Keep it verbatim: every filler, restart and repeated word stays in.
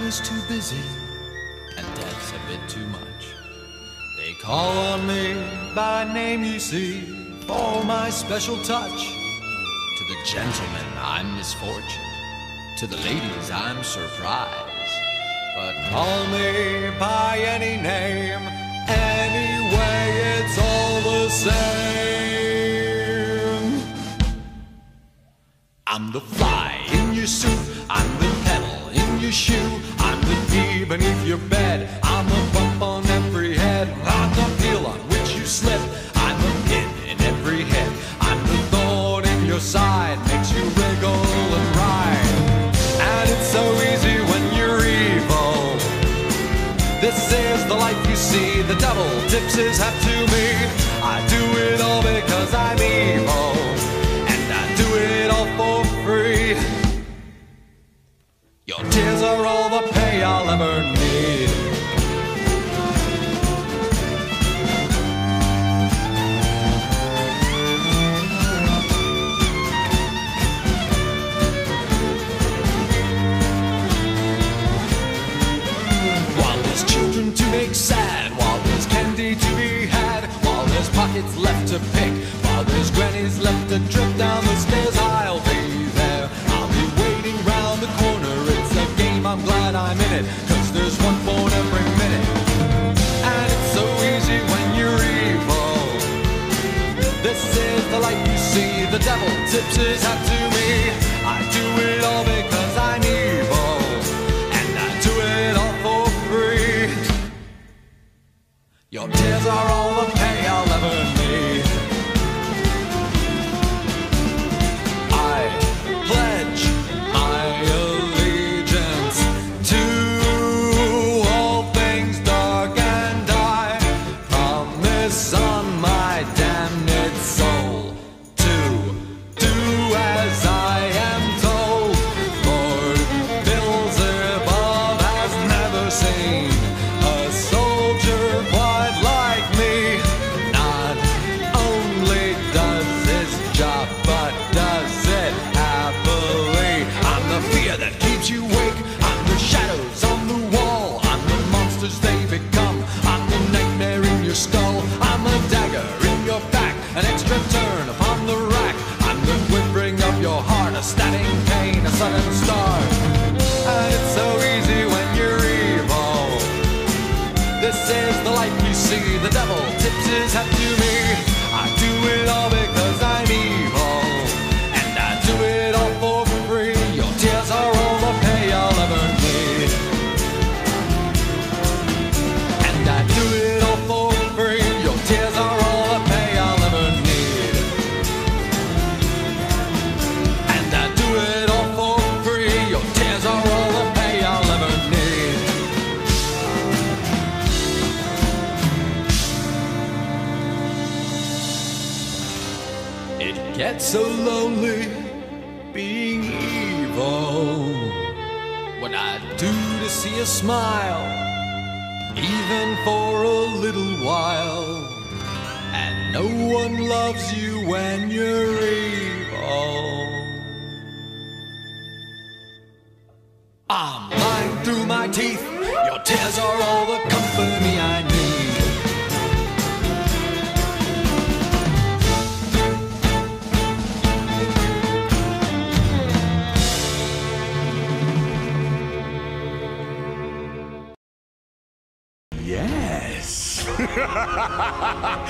is too busy and dad's a bit too much. They call on me by name, you see, for my special touch. To the gentlemen, I'm misfortune. To the ladies, I'm surprise. But call me by any name, anyway, it's all the same. I'm the fly in your suit, I'm the pedal in your shoe, I'm the bee beneath your bed, I'm the bump on every head, I'm the peel on which you slip, I'm the pin in every head, I'm the thorn in your side, makes you wriggle and ride. And it's so easy when you're evil. This is the life you see, the devil tips his hat to me. I do it all because I'm evil, and I do it all for free. Your tears are all the pay I'll ever need. While there's children to make sad, while there's candy to be had, while there's pockets left to pick, while there's grannies left to trip down the stairs, I'll be there. I'll be waiting round the corner. It's a game, I'm glad I'm in it, 'cause there's one born every minute. And it's so easy when you're evil. This is the life you see, the devil tips his hat to me. I do it all because I'm evil, and I do it all for free. Your tears are all the pay I'll ever need. I pledge my allegiance to all things dark, and I promise on my damned soul to do as I am told. Lord Beelzebub has never seen a soldier quite like me. Not only does his job, but does it happily. I'm the fear that keeps you awake, I'm the shadows on the wall, I'm the monsters they become, I'm the nightmare in your skull, I'm a dagger in your back, an extra turn upon the rack, I'm the quivering of your heart, a stabbing pain, a sudden start. And it's so easy when you're evil. This is the life you see, the devil tips his hat to me. I do it all because I'm evil, and I do it all for free. Your tears are all the pay I'll ever need, and I do it all for free. Your tears are all the pay I'll ever need, and I do it all for free. Your tears are all the pay I'll ever need. It gets so lonely being evil. What I'd do to see a smile, even for a little while. And no one loves you when you're evil. I'm lying through my teeth. Your tears are all the company I need. Yes.